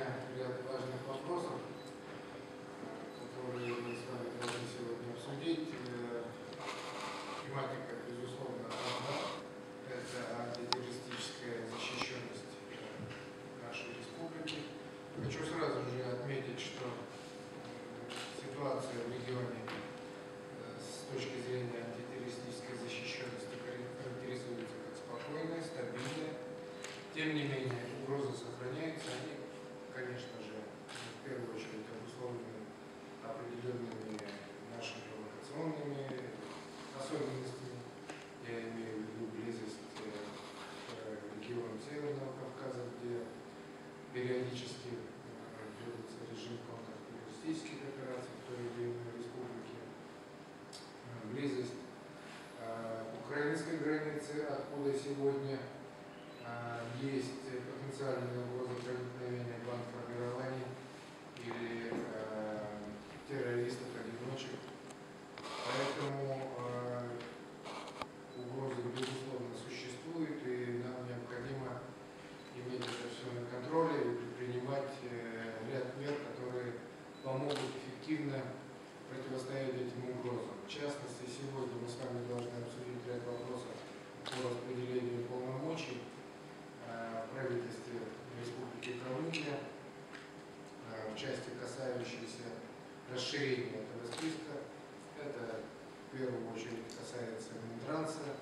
ряд важных вопросов, которые мы с вами должны сегодня обсудить. Тематика, безусловно, одна. Это антитеррористическая защищенность нашей республики. Хочу сразу же отметить, что ситуация в регионе с точки зрения антитеррористической защищенности характеризуется как спокойная, стабильная. Тем не менее, угрозы сохраняются. Они, конечно же, в первую очередь обусловлены определенными нашими локационными особенностями. Я имею в виду близость к регионам Северного Кавказа, где периодически ведется режим контртеррористических операций в той или иной республике. Близость к украинской границе, откуда сегодня есть потенциальная угроза проникновения бандформирований или террористов-одиночек. Поэтому угроза, безусловно, существует, и нам необходимо иметь это все на контроле и предпринимать ряд мер, которые помогут эффективно противостоять этим угрозам. В частности, сегодня мы с вами должны обсудить ряд вопросов по распределению полномочий в правительстве Республики Калмыкия, в части, касающейся расширения этого списка. Это в первую очередь касается Минтранса,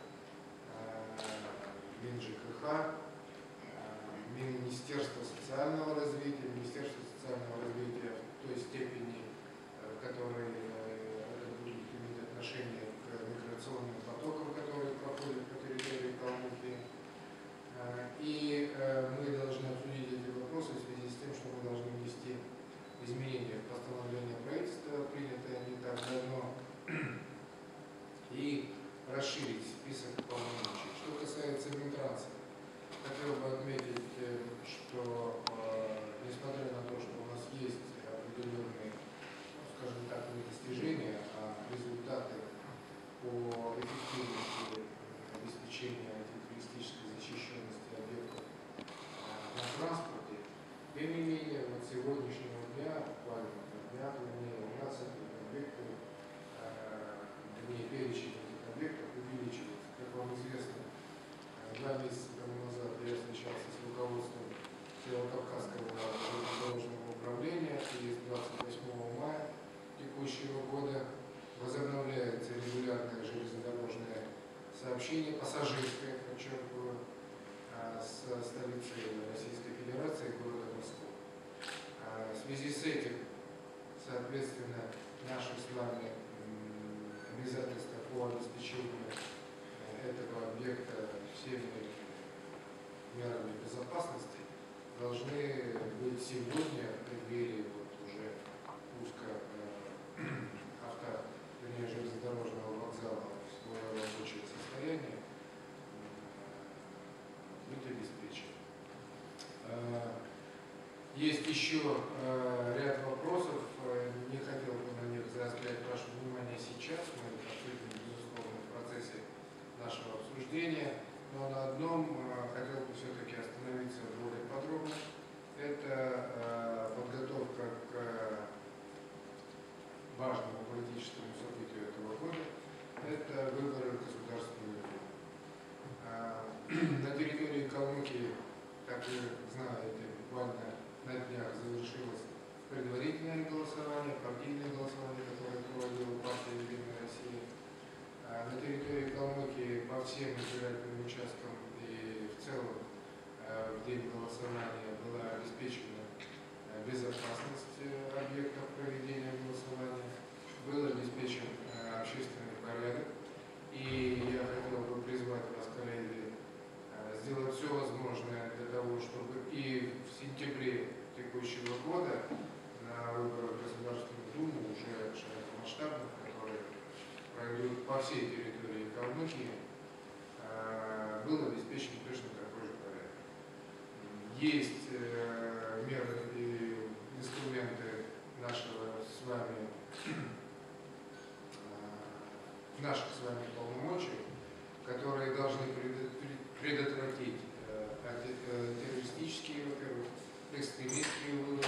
МинЖКХ, Министерства социального развития. Министерство социального развития в той степени, в которой это будет иметь отношение к миграционным потокам, которые проходят по территории Калмыкии. И мы должны обсудить эти вопросы в связи с тем, что мы должны внести изменения в постановление правительства, принятое не так давно, и расширить список полномочий. Что касается Минтранса, хотел бы отметить, что несмотря на то, что у нас есть определенные, скажем так, не достижения, а результаты по эффективности обеспечения антитеррористической защищенности объектов на транспорте, тем не менее, вот сегодняшнего дня, буквально дня, у нас эти объекты, перечень этих объектов увеличивается. Как вам известно, 2 месяца тому назад я встречался с руководством Северокавказского железнодорожного управления, и с 28 мая текущего года возобновляется регулярное железнодорожное сообщение, пассажирское, подчеркиваю, с столицей Российской Федерации, города Москвы. В связи с этим, соответственно, наши с вами обязательства по обеспечению этого объекта всеми мерами безопасности должны быть сегодня в преддверии уже пуска железнодорожного вокзала в свое рабочее состояние быть обеспечены. Есть еще ряд вопросов, не хотел бы на них заострять ваше внимание сейчас, мы это обсудим, безусловно, в процессе нашего обсуждения, но на одном хотел бы все-таки остановиться более подробно. Это подготовка к важному политическому событию этого года, это выборы в Государственную Думу. На территории Калмыкии, как вы знаете, буквально на днях завершилось предварительное голосование, партийное голосование, которое проводила партия «Единая Россия». На территории Калмыкии по всем избирательным участкам и в целом в день голосования была обеспечена безопасность объектов проведения голосования, был обеспечен общественный порядок. И я хотел бы призвать вас, коллеги, сделать все возможное для того, чтобы и в сентябре текущего года на выборах в Государственную Думу, уже широкомасштабных, которые пройдут по всей территории Калмыкии, был обеспечен точно такой же порядок. Есть меры и инструменты нашего с вами, наших с вами полномочий, которые должны предотвратить террористические, во-первых, экстремистские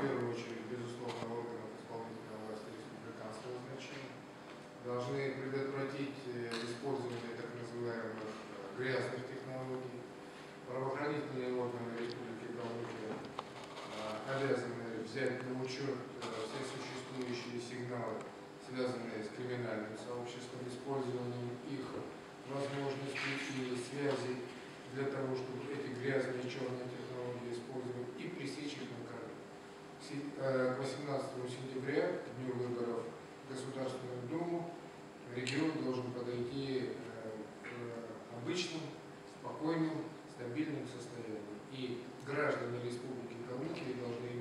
первую очередь, безусловно, органов исполнительной власти республиканского значения, должны предотвратить использование так называемых грязных технологий. Правоохранительные органы Республики Калмыкия обязаны взять на учет все существующие сигналы, связанные с криминальным сообществом, использованием их возможностей и связей для того, чтобы эти грязные черные технологии использовать и пресечь их на корню. К 18 сентября, к дню выборов в Государственную Думу, регион должен подойти к обычным, спокойным, стабильным состояниям. И граждане Республики Калмыкия должны